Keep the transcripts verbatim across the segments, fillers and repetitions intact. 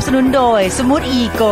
สนุนโดยสมูทอีโก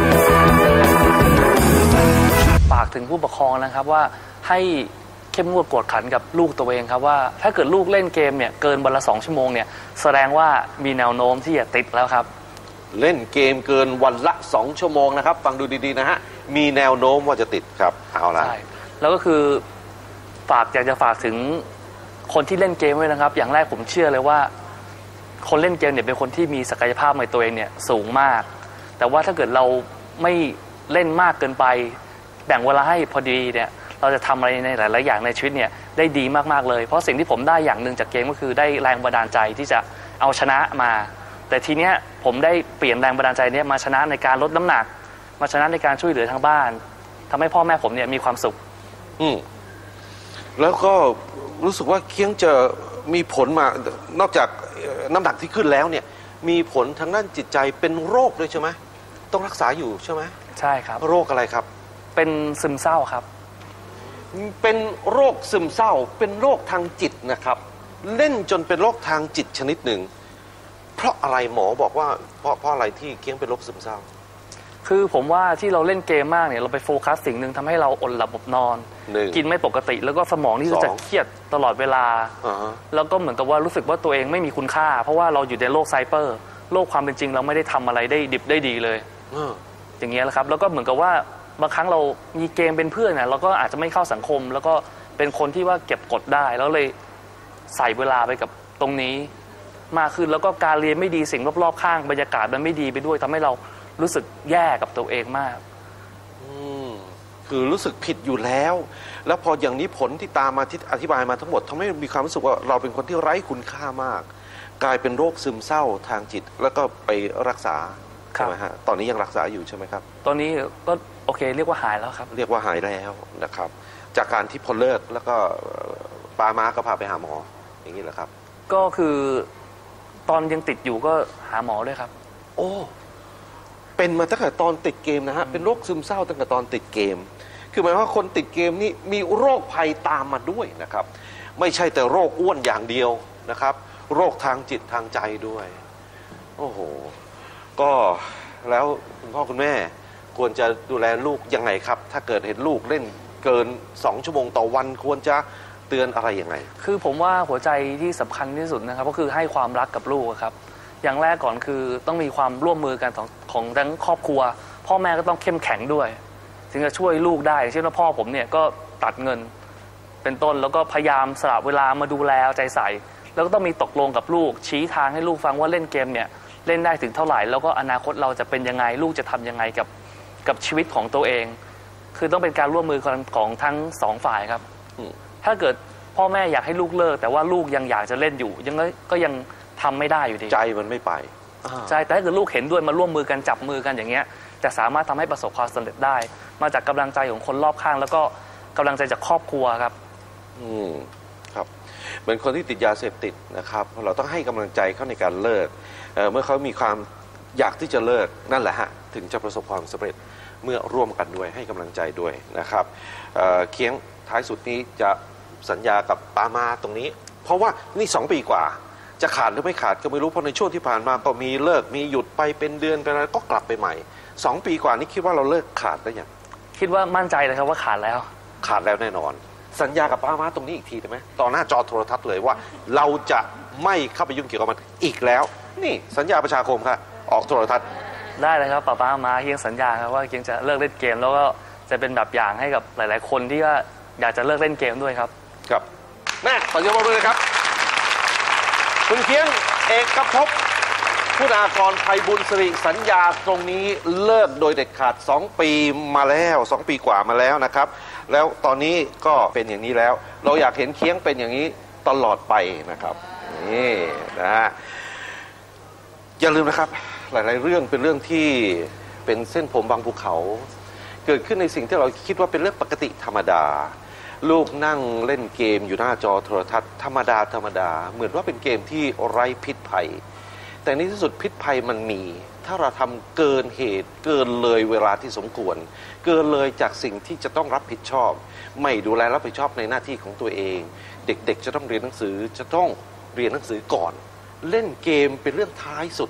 ฝากถึงผู้ปกครองนะครับว่าให้เข้มงวดกวดขันกับลูกตัวเองครับว่าถ้าเกิดลูกเล่นเกมเนี่ยเกินวันละสองชั่วโมงเนี่ยแสดงว่ามีแนวโน้มที่จะติดแล้วครับเล่นเกมเกินวันละสองชั่วโมงนะครับฟังดูดีๆนะฮะมีแนวโน้มว่าจะติดครับเอาละใช่แล้วก็คือฝากอยากจะฝากถึงคนที่เล่นเกมไว้นะครับอย่างแรกผมเชื่อเลยว่าคนเล่นเกมเนี่ยเป็นคนที่มีศักยภาพในตัวเองเนี่ยสูงมากแต่ว่าถ้าเกิดเราไม่เล่นมากเกินไปแบ่งเวลาให้พอดีเนี่ยเราจะทำอะไรในหลายๆอย่างในชีวิตเนี่ยได้ดีมากๆเลยเพราะสิ่งที่ผมได้อย่างหนึ่งจากเกมก็คือได้แรงบันดาลใจที่จะเอาชนะมาแต่ทีเนี้ยผมได้เปลี่ยนแรงบันดาลใจนี้มาชนะในการลดน้ำหนักมาชนะในการช่วยเหลือทางบ้านทำให้พ่อแม่ผมเนี่ยมีความสุขอืมแล้วก็รู้สึกว่าเคียงจะมีผลมานอกจากน้ำหนักที่ขึ้นแล้วเนี่ยมีผลทางด้านจิตใจเป็นโรคด้วยใช่ไหมต้องรักษาอยู่ใช่ไหมใช่ครับโรคอะไรครับเป็นซึมเศร้าครับเป็นโรคซึมเศร้าเป็นโรคทางจิตนะครับเล่นจนเป็นโรคทางจิตชนิดหนึ่งเพราะอะไรหมอบอกว่าเพราะเพราะอะไรที่เคียงเป็นโรคซึมเศร้าคือผมว่าที่เราเล่นเกมมากเนี่ยเราไปโฟกัสสิ่งหนึ่งทำให้เราอดหลับอดนอนกินไม่ปกติแล้วก็สมองนี่จะเครียดตลอดเวลาแล้วก็เหมือนกับว่ารู้สึกว่าตัวเองไม่มีคุณค่าเพราะว่าเราอยู่ในโลกไซเบอร์โลกความเป็นจริงเราไม่ได้ทำอะไรได้ดิบได้ดีเลยอย่างเงี้ยแหละครับแล้วก็เหมือนกับว่าบางครั้งเรามีเกมเป็นเพื่อนเนี่ยเราก็อาจจะไม่เข้าสังคมแล้วก็เป็นคนที่ว่าเก็บกดได้แล้วเลยใส่เวลาไปกับตรงนี้มากขึ้นแล้วก็การเรียนไม่ดีสิ่งรอบๆข้างบรรยากาศมันไม่ดีไปด้วยทำให้เรารู้สึกแย่กับตัวเองมากอืมคือรู้สึกผิดอยู่แล้วแล้วพออย่างนี้ผลที่ตามมาที่อธิบายมาทั้งหมดทำให้มีความรู้สึกว่าเราเป็นคนที่ไร้คุณค่ามากกลายเป็นโรคซึมเศร้าทางจิตแล้วก็ไปรักษาใช่ไหมฮะตอนนี้ยังรักษาอยู่ใช่ไหมครับตอนนี้ก็โอเคเรียกว่าหายแล้วครับเรียกว่าหายแล้วนะครับจากการที่พอเลิกแล้วก็ป้าม้าก็พาไปหาหมออย่างนี้แหละครับก็คือตอนยังติดอยู่ก็หาหมอด้วยครับโอ้เป็นมาตั้งแต่ตอนติดเกมนะฮะเป็นโรคซึมเศร้าตั้งแต่ตอนติดเกมคือหมายว่าคนติดเกมนี่มีโรคภัยตามมาด้วยนะครับไม่ใช่แต่โรคอ้วนอย่างเดียวนะครับโรคทางจิตทางใจด้วยโอ้โหก็แล้วคุณพ่อคุณแม่ควรจะดูแลลูกยังไงครับถ้าเกิดเห็นลูกเล่นเกินสองชั่วโมงต่อวันควรจะเตือนอะไรยังไงคือผมว่าหัวใจที่สำคัญที่สุดนะครับก็คือให้ความรักกับลูกครับอย่างแรกก่อนคือต้องมีความร่วมมือกันของของทั้งครอบครัวพ่อแม่ก็ต้องเข้มแข็งด้วยถึงจะช่วยลูกได้เช่นว่าพ่อผมเนี่ยก็ตัดเงินเป็นต้นแล้วก็พยายามสละเวลามาดูแลใจใส่แล้วก็ต้องมีตกลงกับลูกชี้ทางให้ลูกฟังว่าเล่นเกมเนี่ยเล่นได้ถึงเท่าไหร่แล้วก็อนาคตเราจะเป็นยังไงลูกจะทำยังไงกับกับชีวิตของตัวเองคือต้องเป็นการร่วมมือกันของทั้งสองฝ่ายครับถ้าเกิดพ่อแม่อยากให้ลูกเลิกแต่ว่าลูกยังอยากจะเล่นอยู่ยังก็ยังทำไม่ได้อยู่ดีใจมันไม่ไปใช่แต่ถ้าเกิดลูกเห็นด้วยมาร่วมมือกันจับมือกันอย่างเงี้ยจะสามารถทำให้ประสบความสำเร็จได้มาจากกำลังใจของคนรอบข้างแล้วก็กำลังใจจากครอบครัวครับอืมครับเหมือนคนที่ติดยาเสพติดนะครับเราต้องให้กำลังใจเขาในการเลิก เ, เมื่อเขามีความอยากที่จะเลิกนั่นแหละฮะถึงจะประสบความสำเร็จเมื่อร่วมกันด้วยให้กำลังใจด้วยนะครับ เ, เคียงท้ายสุดนี้จะสัญญากับป้ามาตรงนี้เพราะว่านี่สองปีกว่าจะขาดหรือไม่ขาดก็ไม่รู้เพราะในช่วงที่ผ่านมาก็มีเลิกมีหยุดไปเป็นเดือนไปแล้วก็กลับไปใหม่สองปีกว่านี้คิดว่าเราเลิกขาดได้ยังคิดว่ามั่นใจเลยครับว่าขาดแล้วขาดแล้วแน่นอนสัญญากับป้ามาตรงนี้อีกทีได้ไหมต่อหน้าจอโทรทัศน์เลยว่าเราจะไม่เข้าไปยุ่งเกี่ยวกับมันอีกแล้วนี่สัญญาประชาคมครับออกโทรทัศน์ได้เลยครับป้าป้ามาเคียงสัญญาครับว่าเคียงจะเลิกเล่นเกมแล้วก็จะเป็นแบบอย่างให้กับหลายๆคนที่ว่าอยากจะเลิกเล่นเกมด้วยครับครับแม่ขอเสียงปรบมือเลยครับคุณเคียงเอกภพคุณากรไพบุญสิริสัญญาตรงนี้เลิกโดยเด็ดขาดสองปีมาแล้วสองปีกว่ามาแล้วนะครับแล้วตอนนี้ก็เป็นอย่างนี้แล้วเราอยากเห็นเคียงเป็นอย่างนี้ตลอดไปนะครับนี่นะฮะอย่าลืมนะครับหลายๆเรื่องเป็นเรื่องที่เป็นเส้นผมบางภูเขาเกิดขึ้นในสิ่งที่เราคิดว่าเป็นเรื่องปกติธรรมดาลูกนั่งเล่นเกมอยู่หน้าจอโทรทัศน์ธรรมดาธรรมดาเหมือนว่าเป็นเกมที่ไร้พิษภัยแต่ในที่สุดพิษภัยมันมีถ้าเราทำเกินเหตุเกินเลยเวลาที่สมควรเกินเลยจากสิ่งที่จะต้องรับผิดชอบไม่ดูแลรับผิดชอบในหน้าที่ของตัวเองเด็กๆจะต้องเรียนหนังสือจะต้องเรียนหนังสือก่อนเล่นเกมเป็นเรื่องท้ายสุด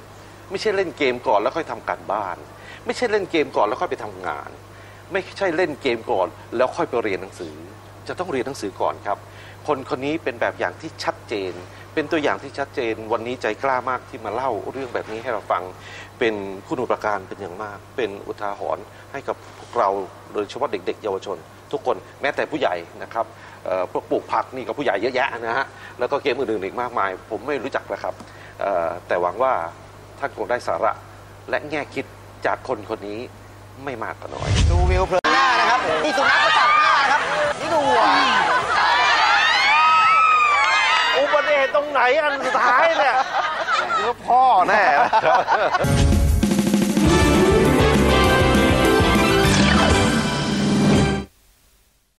ไม่ใช่เล่นเกมก่อนแล้วค่อยทำการบ้านไม่ใช่เล่นเกมก่อนแล้วค่อยไปทำงานไม่ใช่เล่นเกมก่อนแล้วค่อยไปเรียนหนังสือจะต้องเรียนหนังสือก่อนครับคนคนนี้เป็นแบบอย่างที่ชัดเจนเป็นตัวอย่างที่ชัดเจนวันนี้ใจกล้ามากที่มาเล่าเรื่องแบบนี้ให้เราฟังเป็นคุณูปการเป็นอย่างมากเป็นอุทาหรณ์ให้กับพวกเราโดยเฉพาะเด็กๆเยาวชนทุกคนแม้แต่ผู้ใหญ่นะครับพวกปลูกผักนี่ก็ผู้ใหญ่เยอะแยะนะฮะแล้วก็เกมอื่นๆอีกมากมายผมไม่รู้จักนะครับแต่หวังว่าท่านคงได้สาระและแง่คิดจากคนคนนี้ไม่มากก็น้อยดูวิวเพลินหน้านะครับนี่สุนัขก็ตัดหน้านะครับนี่ดูวัวอุบัติเหตุตรงไหนอันสุดท้ายเนี่ยคือพ่อแน่